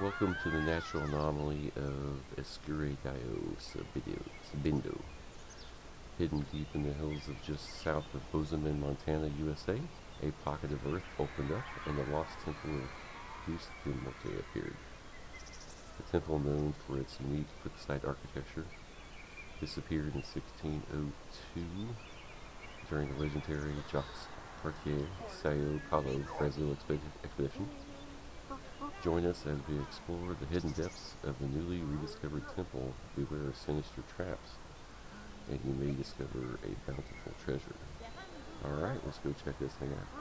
Welcome to the natural anomaly of Escuridão Subindo. Hidden deep in the hills of just south of Bozeman, Montana, USA, a pocket of earth opened up and the lost temple of Deus Da Morte appeared. The temple, known for its neat cliffside architecture, disappeared in 1602 during the legendary Jacques Cartier Sao Paulo, Brazil expedition. Join us as we explore the hidden depths of the newly rediscovered temple. Beware of sinister traps, and you may discover a bountiful treasure. Alright, let's go check this thing out.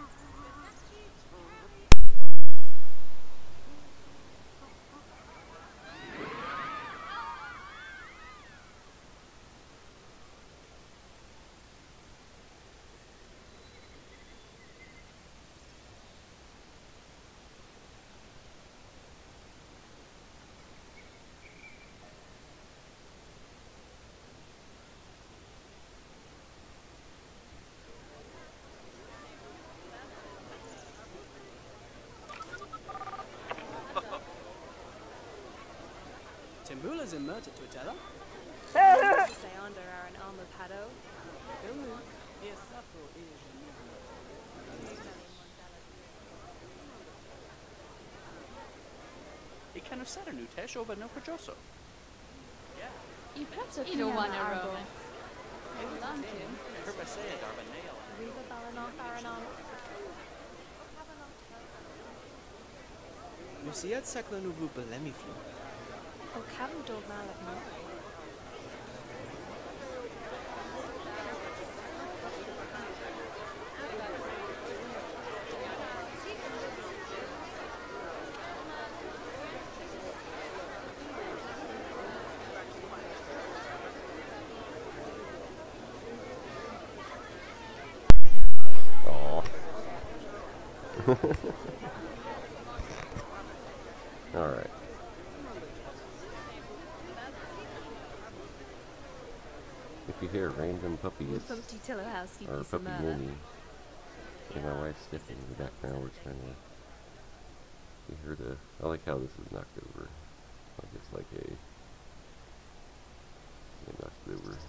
Timbula's emerged to Tutela. They under are an almapado. I kan du säga nu Tesh over no Pajoso? You perhaps have You want a arbo. romance. I would love to. Purpose say Darbanale. Riva Balanok Aranon. Lucia Sakla Nuvu Belemiflu. O Cabin Dog Malak no. Alright. If you hear random puppies or puppy moaning, and my wife's Stephanie in the background, we're trying to. You heard I like how this is knocked over. Like it's like a. Knocked it over.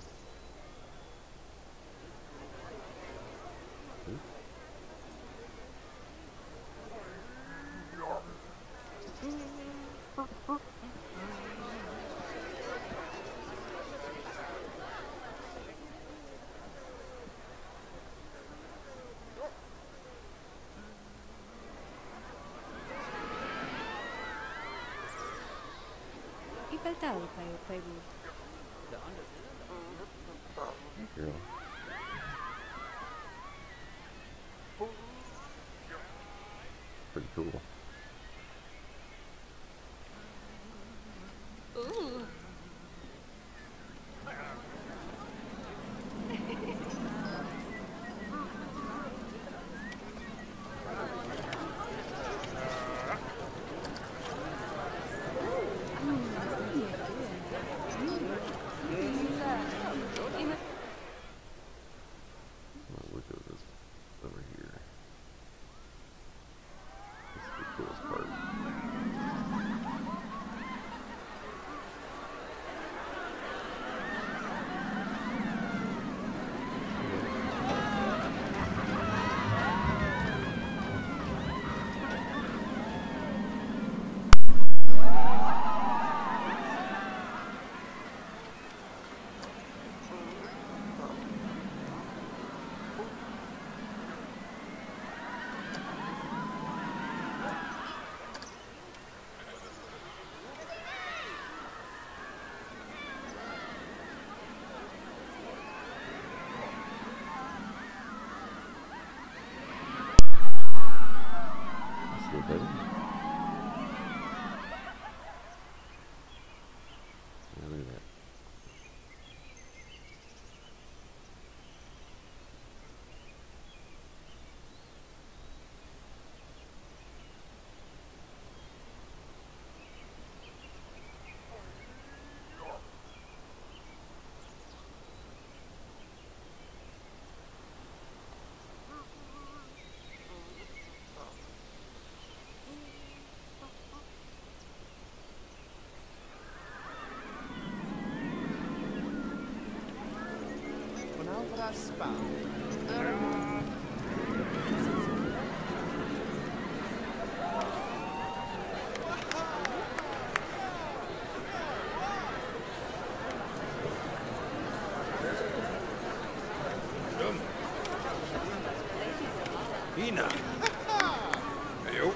Girl. Pretty cool. Ooh. We'll go this over here. Let's get Ina. Eu.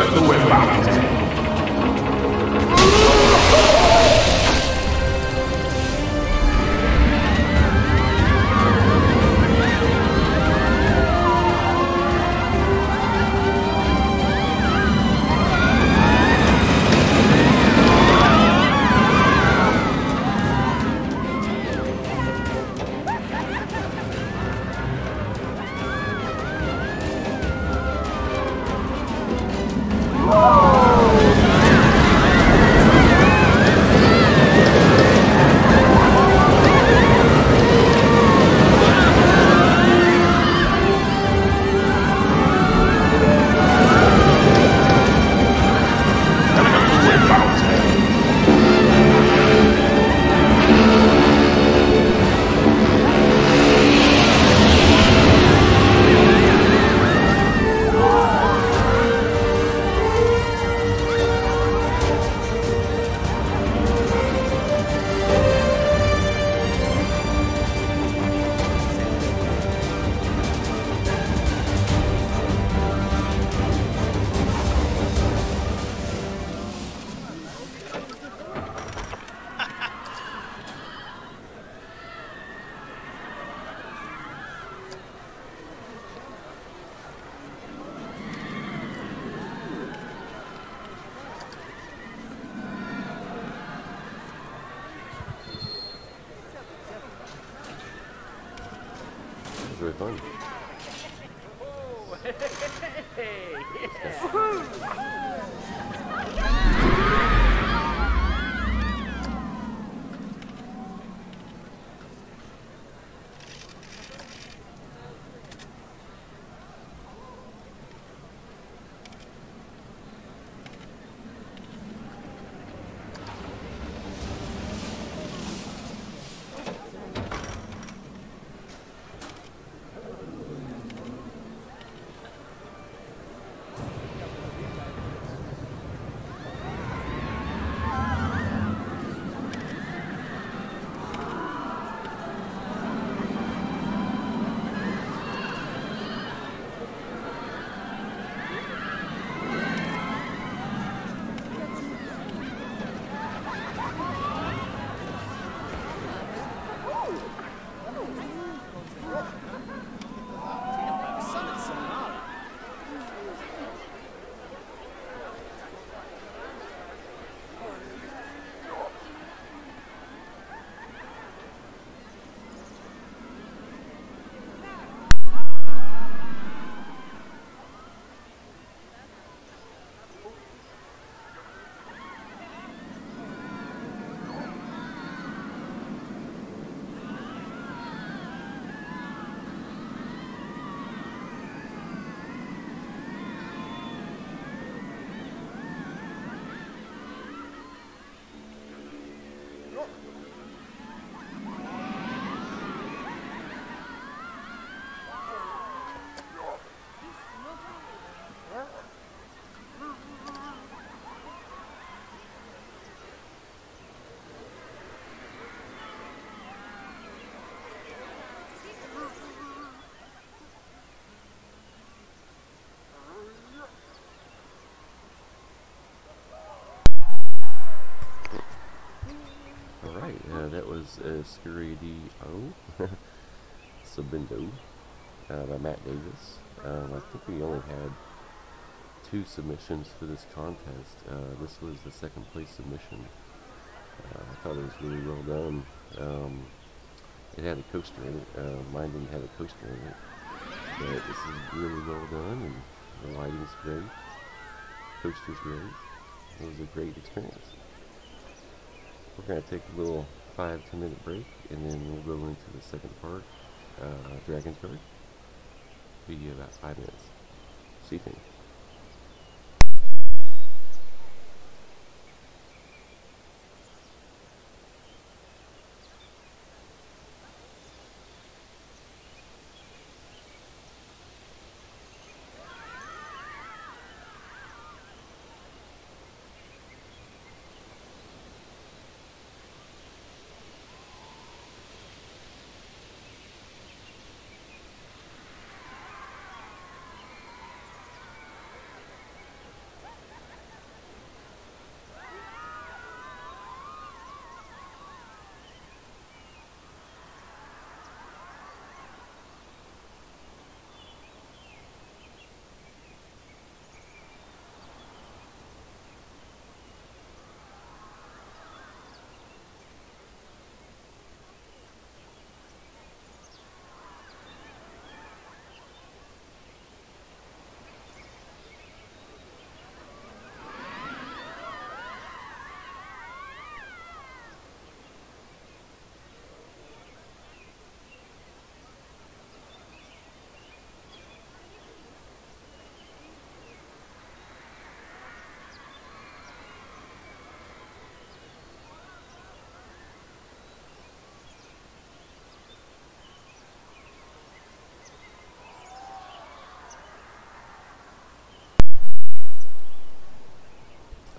Really fun. That was Escuridão Subindo by Matt Davis. I think we only had 2 submissions for this contest. This was the second place submission. I thought it was really well done. It had a coaster in it. Mine didn't have a coaster in it. But this is really well done, and the lighting's great. Coaster's great. It was a great experience. We're going to take a little 5-10 minute break, and then we'll go into the second part, Dragonsguard. Be about 5 minutes. See you soon.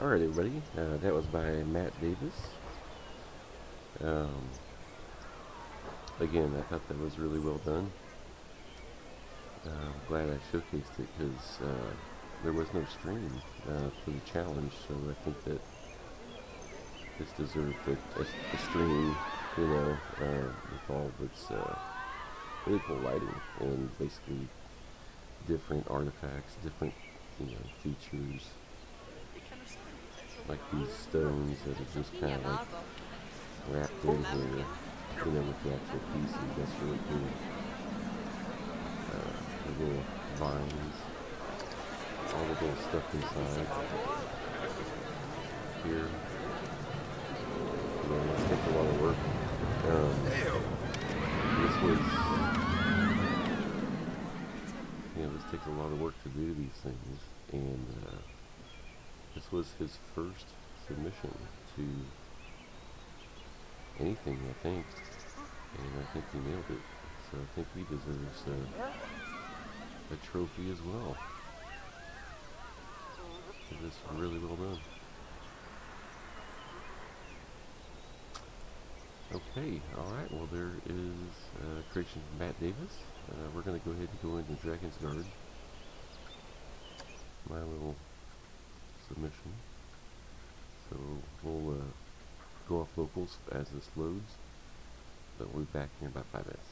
Alright, everybody, that was by Matt Davis. Again, I thought that was really well done. I'm glad I showcased it because there was no stream for the challenge, so I think that this deserved a stream, you know, with all of its really cool lighting and basically different artifacts, different, you know, features, like these stones that are just kind of like wrapped in here, you know, with the actual pieces. That's really cool. The little vines, all the little stuff inside here. Yeah, this takes a lot of work. This takes a lot of work to do these things, and this was his first submission to anything, I think, and I think he nailed it. So I think he deserves a trophy as well. It was really well done. Okay, alright, well there is creation from Matt Davis. We're going to go ahead and go into Dragonsguard. My little submission. So we'll go off locals as this loads, but we'll be back here in about 5 minutes.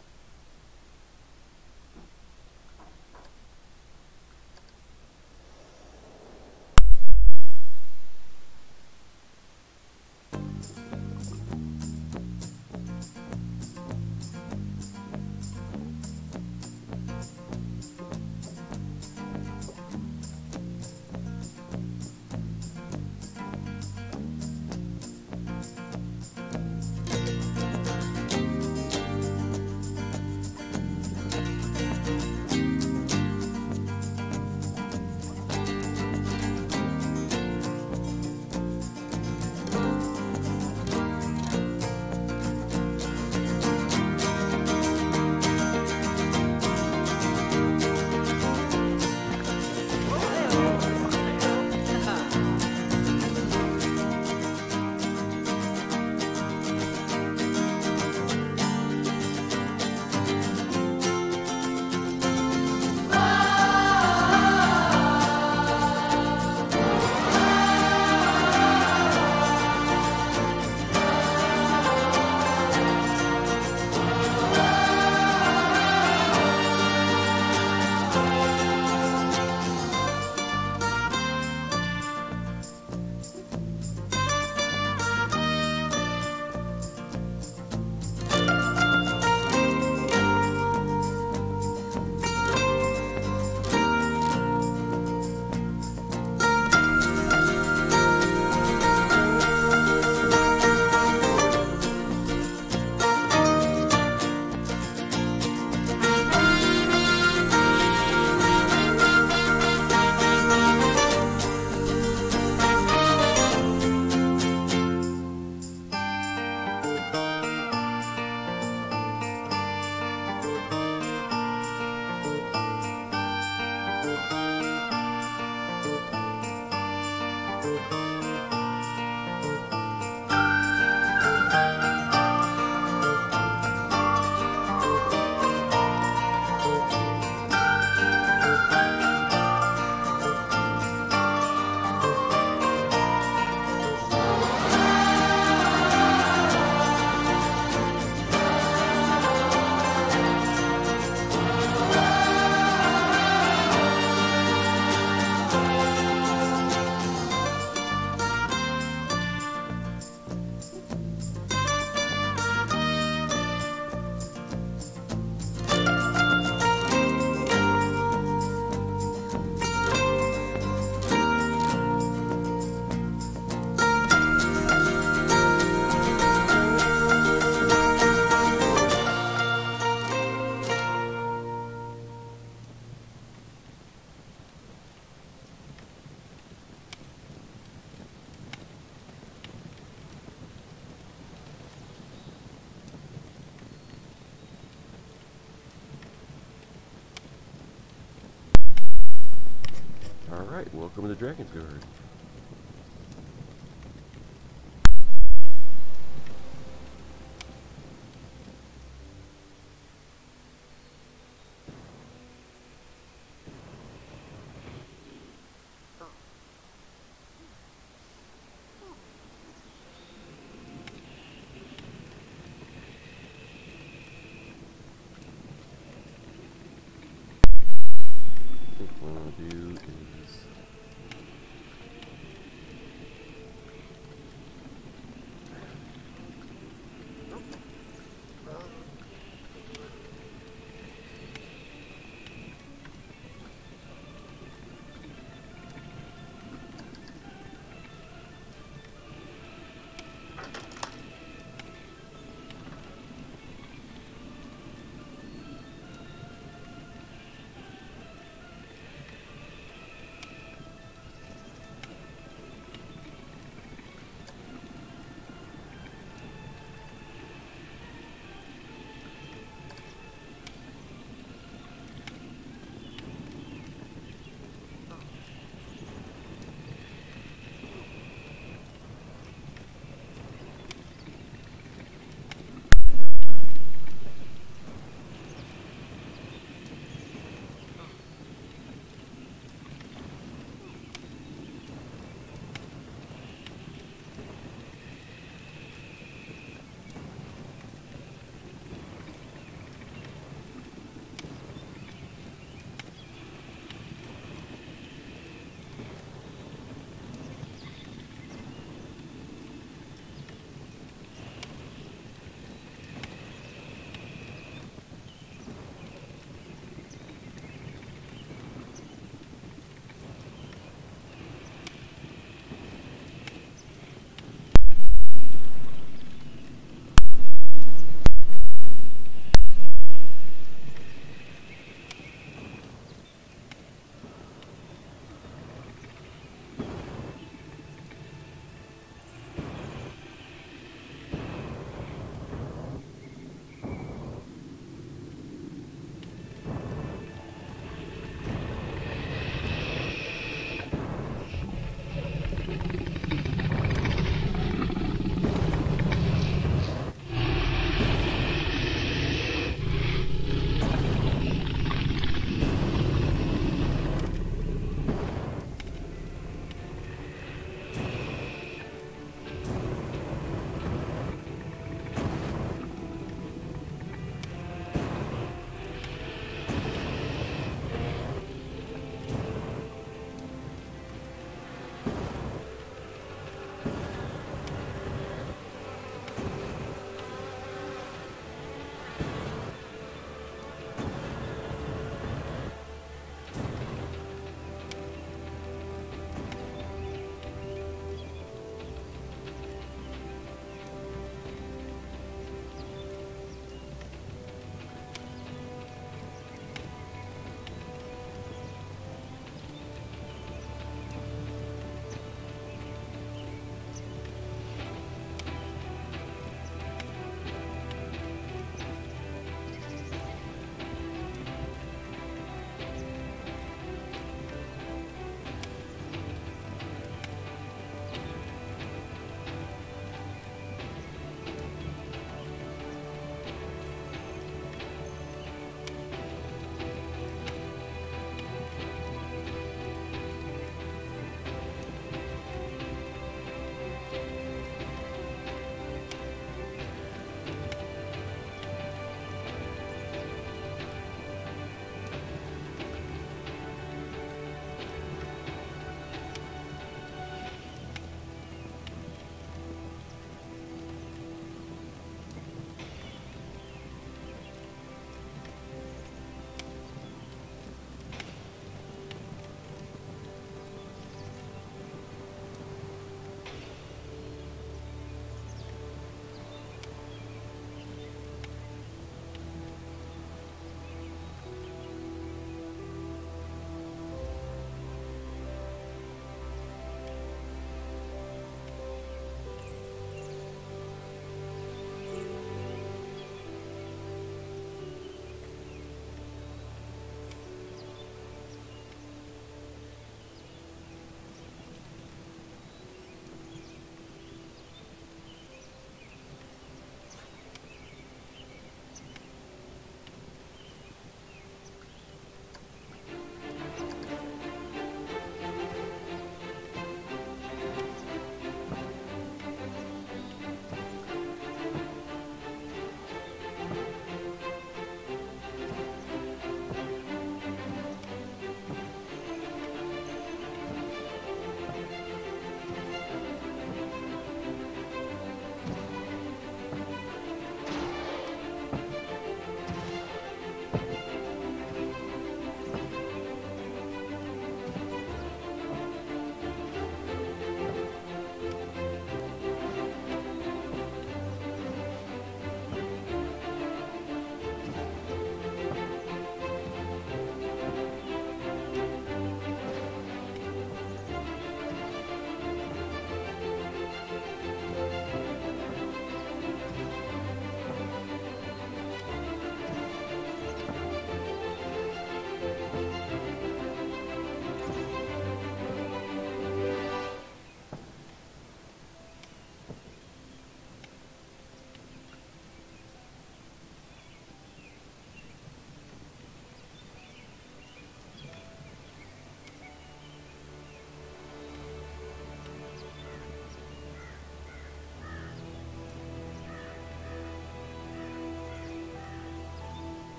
Alright, welcome to Dragonsguard.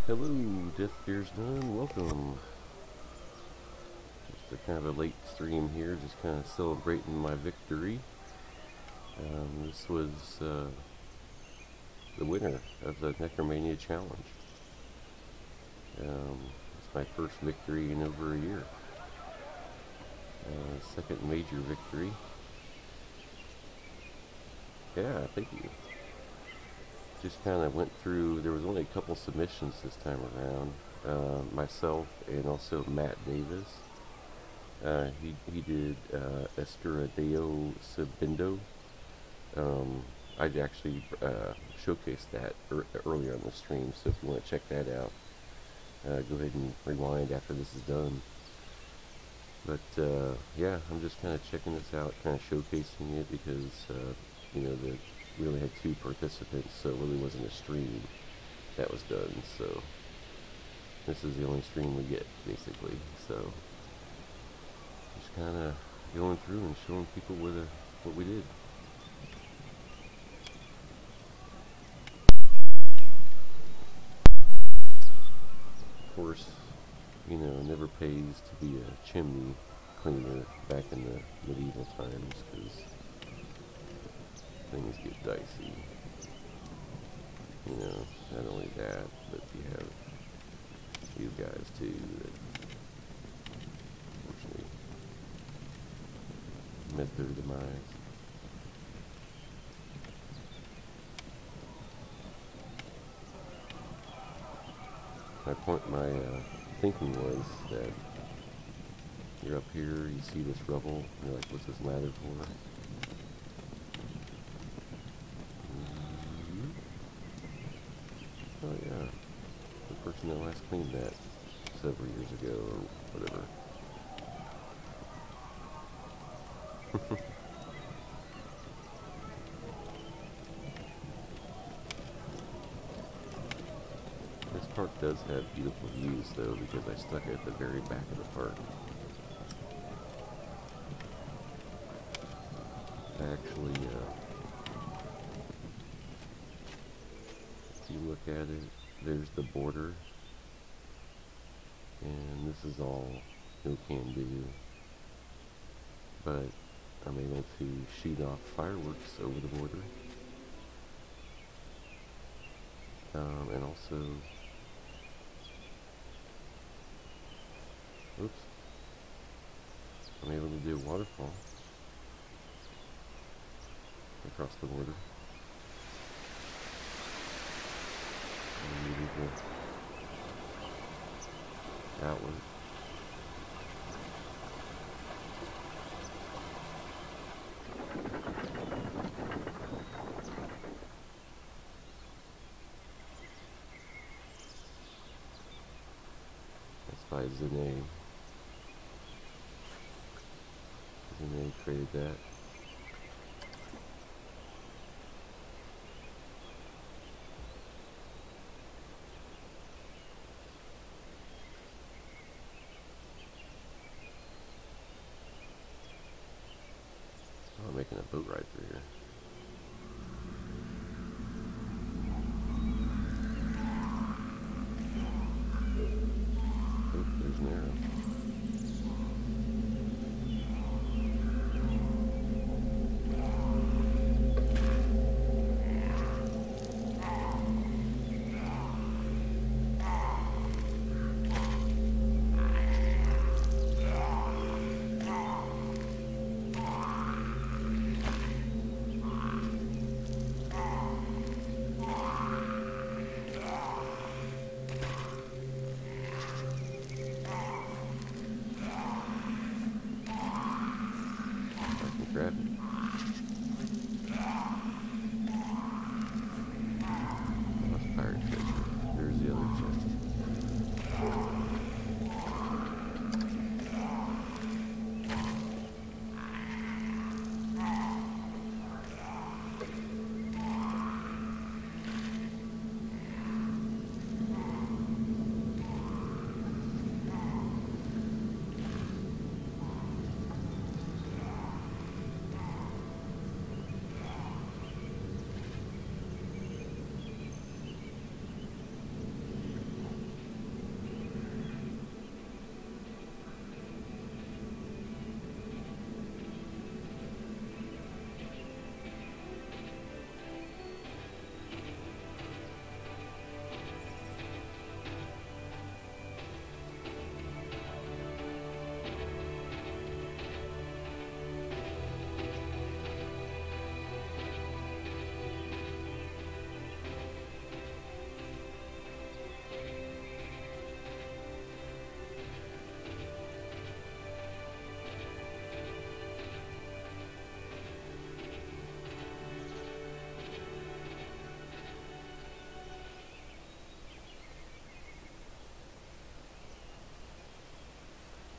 Hello, Death Fears None, welcome. Just a kind of a late stream here, just kind of celebrating my victory. This was the winner of the Necromania challenge. It's my first victory in over a year. Second major victory. Yeah, thank you. Just kind of went through, there was only a couple submissions this time around. Myself and also Matt Davis. He did Escuridão Subindo. I'd actually showcased that earlier on the stream, so if you want to check that out, go ahead and rewind after this is done. But yeah, I'm just kind of checking this out, kind of showcasing it because you know, we only had 2 participants, so it really wasn't a stream that was done. So this is the only stream we get, basically. So just kind of going through and showing people what we did. Of course, you know, it never pays to be a chimney cleaner back in the medieval times, because things get dicey. You know, not only that, but you have you guys too that unfortunately met their demise. My thinking was that you're up here, you see this rubble, and you're like, what's this ladder for? Oh yeah, the person that last cleaned that several years ago or whatever. This park does have beautiful views though, because I stuck it at the very back of the park. Actually, if you look at it, there's the border, and this is all no can do, but I'm able to shoot off fireworks over the border, and also, oops, I'm able to do a waterfall across the border. Outward. That's by Zene. Zene created that. I'm making a boat ride through here. Oh, there's an arrow.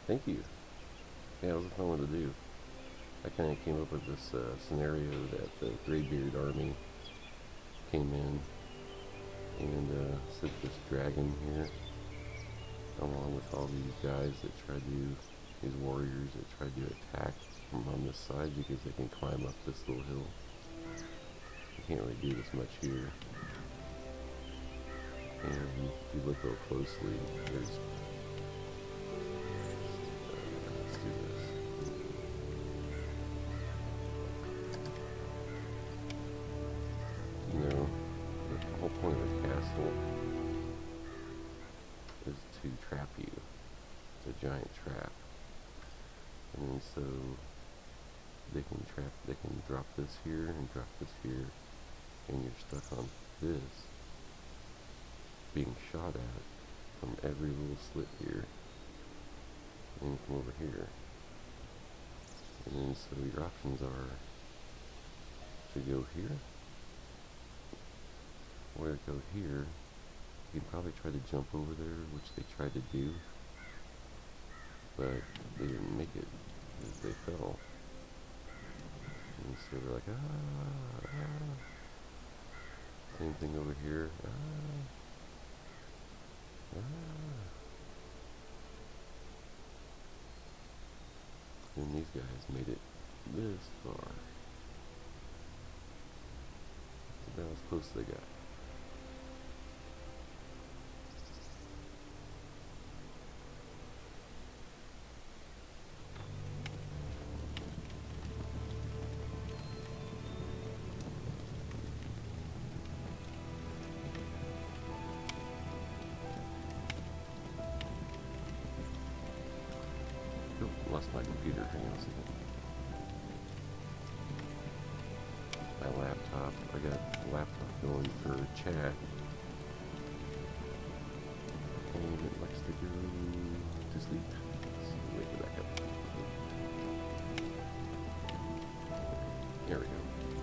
Thank you. Yeah, it was a fun one to do. I kind of came up with this scenario that the Greybeard army came in and sent this dragon here, along with all these guys that tried to, these warriors that tried to attack from on this side because they can climb up this little hill. You can't really do this much here. And if you look real closely, there's let's do this. You know, the whole point of a castle is to trap you. It's a giant trap. And then so they can drop this here and drop this here, and you're stuck on this, being shot at from every little slit here, and from over here. And then so your options are to go here, or to go here. You can probably try to jump over there, which they tried to do, but they didn't make it, because they fell. And so they're like, Same thing over here, And these guys made it this far. That's about as close as they got. Lost my computer, hang on a second. My laptop, I got the laptop going for chat. And it likes to go to sleep. Let's wake it back up. There we go.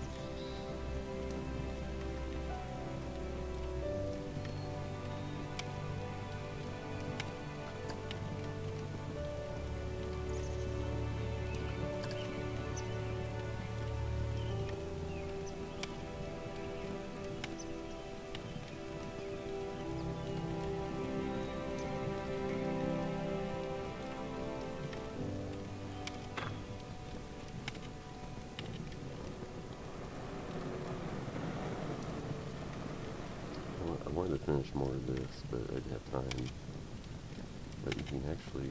I wanted to finish more of this, but I didn't have time. But you can actually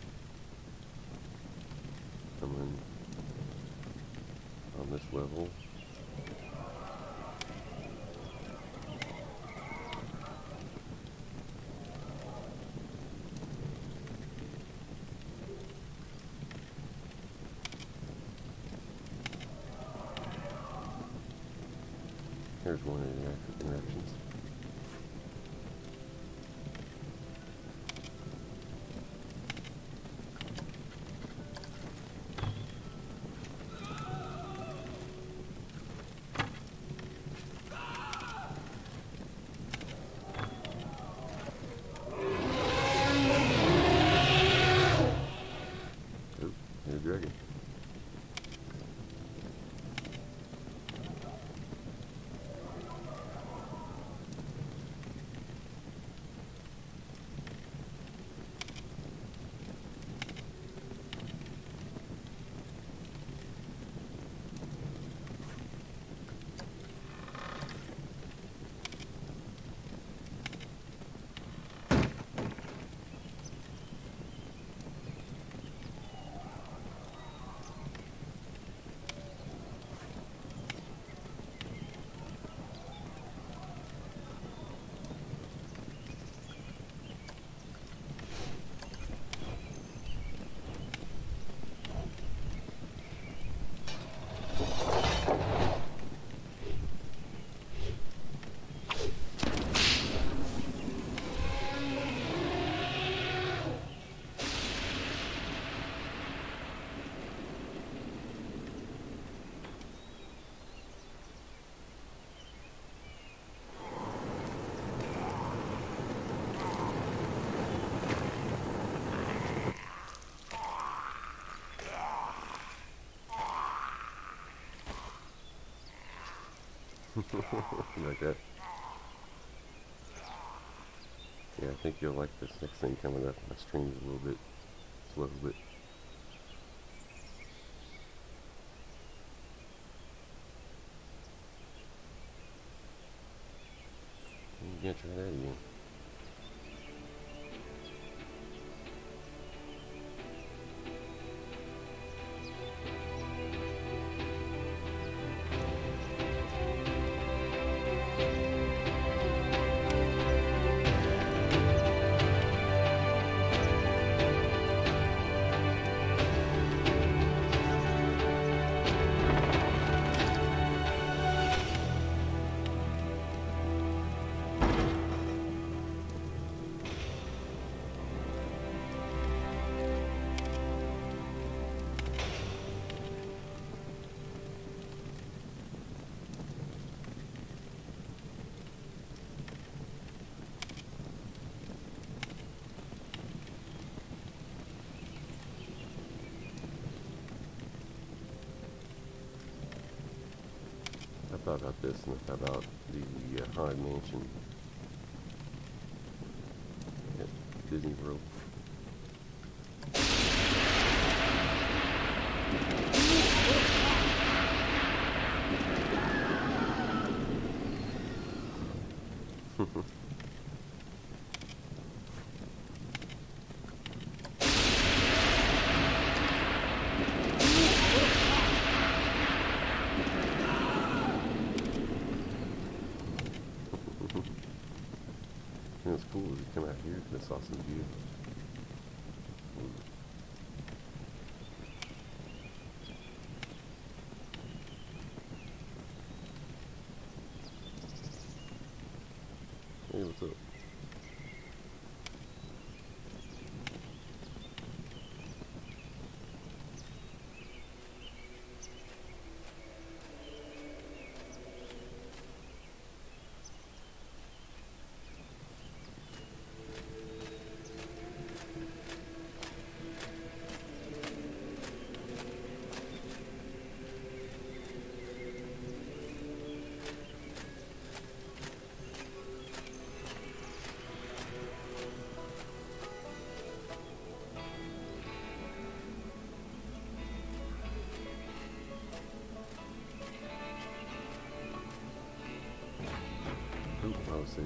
come in on this level. Here's one of the interactions. Dragon. Like that. Yeah, I think you'll like this next thing coming up. My stream's a little bit slow, but you can try that again. I thought about this and I thought about the Haunted Mansion at Disney World. You know, it's cool if you come out here to this awesome view. Hey, what's up? I'll see.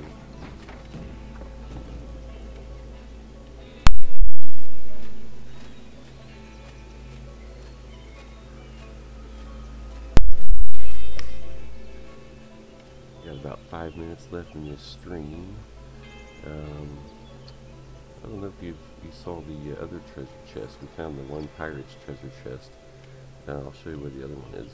Got about 5 minutes left in this stream. I don't know if you saw the other treasure chest. We found the one pirate's treasure chest. I'll show you where the other one is.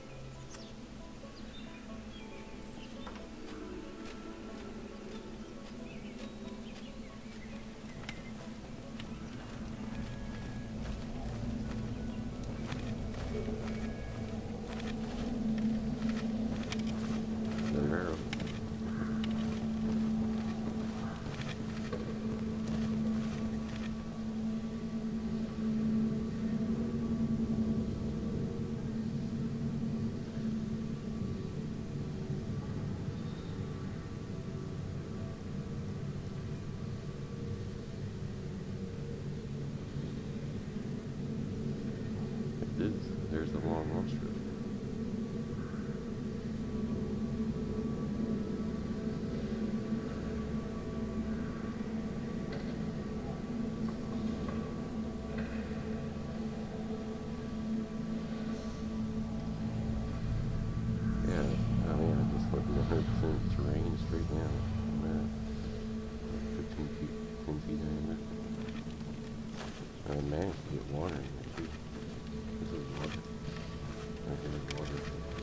There's the long launch road. Yeah, I mean, I just went 100% terrain straight down. 15 feet, 10 feet diameter. I managed to get water in there too. This is water. Right there is water.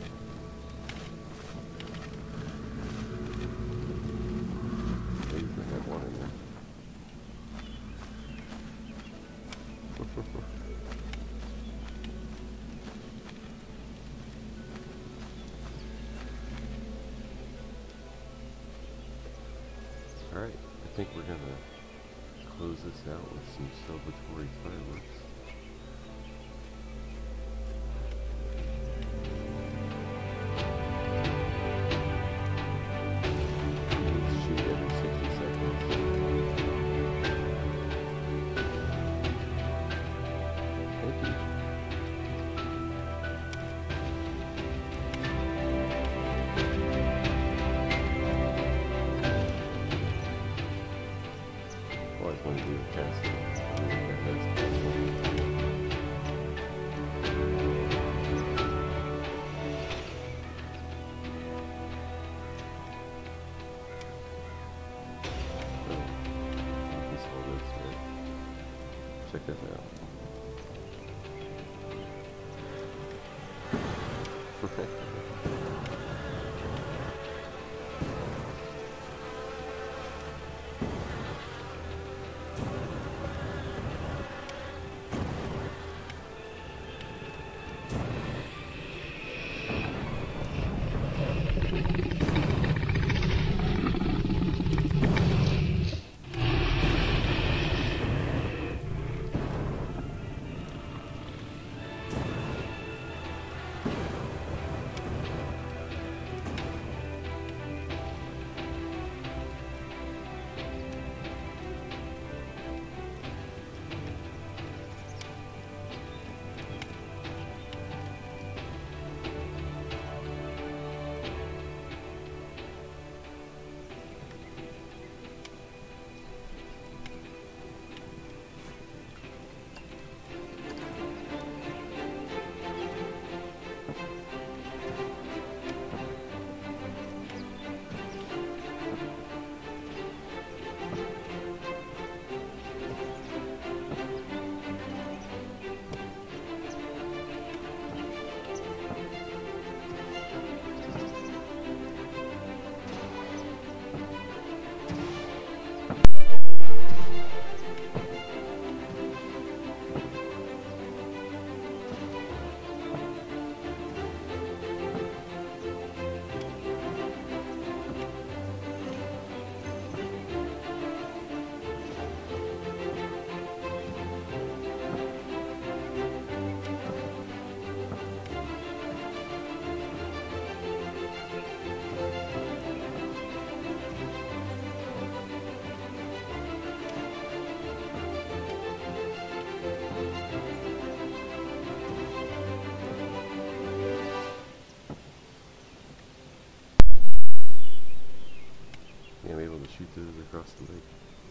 They usually have water in there. Alright, I think we're gonna close this out with some celebratory fireworks. check that out. I'm able to shoot those across the lake.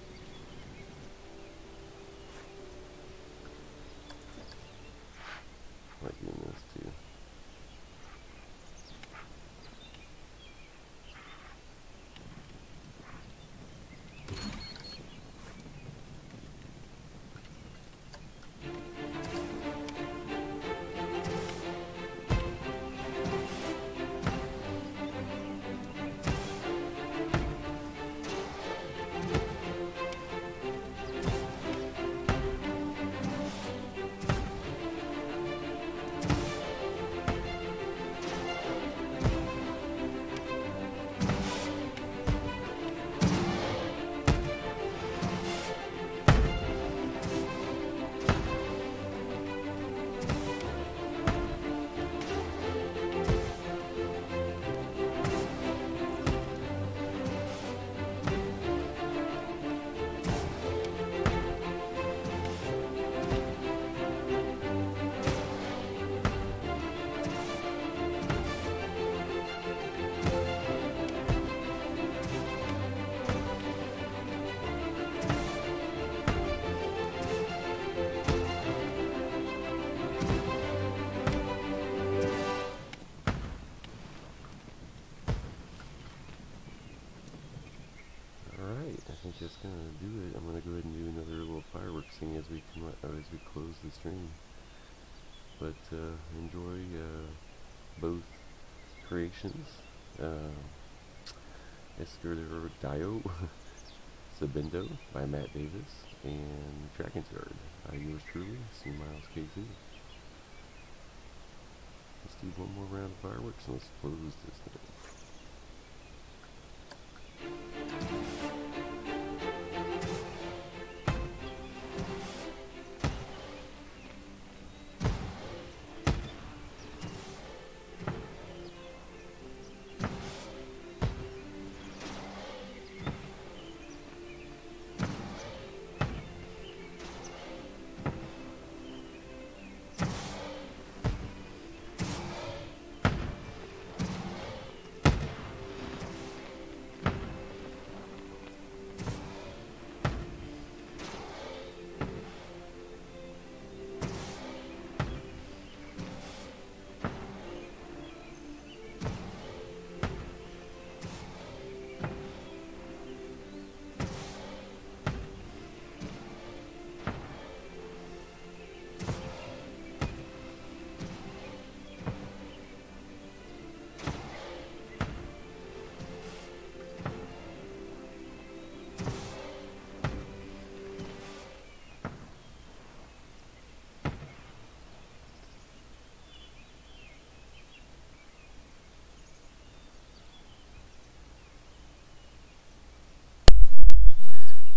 Like doing this too. Just gonna do it. I'm gonna go ahead and do another little fireworks thing as we close the stream. But enjoy both creations, Escuridão Subindo by Matt Davis and Dragonsguard by yours truly, CMilesKC. Let's do one more round of fireworks and let's close this thing.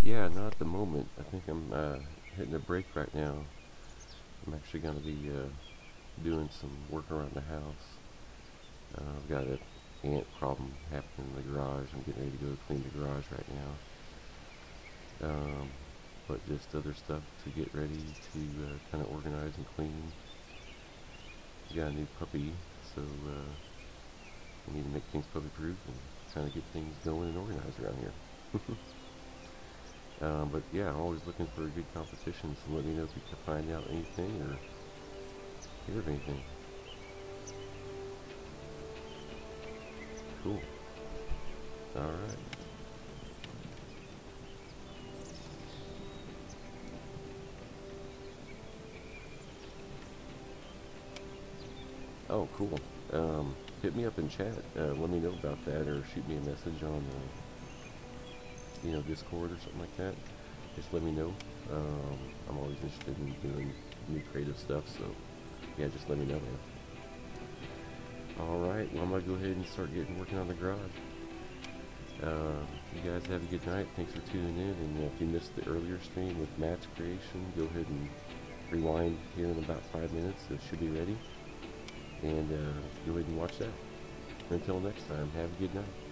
yeah, not at the moment. I think I'm hitting a break right now. I'm actually going to be doing some work around the house. I've got an ant problem happening in the garage. I'm getting ready to go clean the garage right now. But just other stuff to get ready to kind of organize and clean. Got a new puppy, so we need to make things puppy proof and kind of get things going and organized around here. But yeah, I'm always looking for good competition, so let me know if you can find out anything or hear of anything. Cool. Alright. Oh, cool. Hit me up in chat. Let me know about that, or shoot me a message on Discord or something like that. Just let me know. I'm always interested in doing new creative stuff, so yeah, just let me know, man. Alright, well, I'm gonna go ahead and start working on the garage. You guys have a good night. Thanks for tuning in, and if you missed the earlier stream with Matt's creation, go ahead and rewind here in about 5 minutes. It should be ready, and go ahead and watch that. Until next time, have a good night.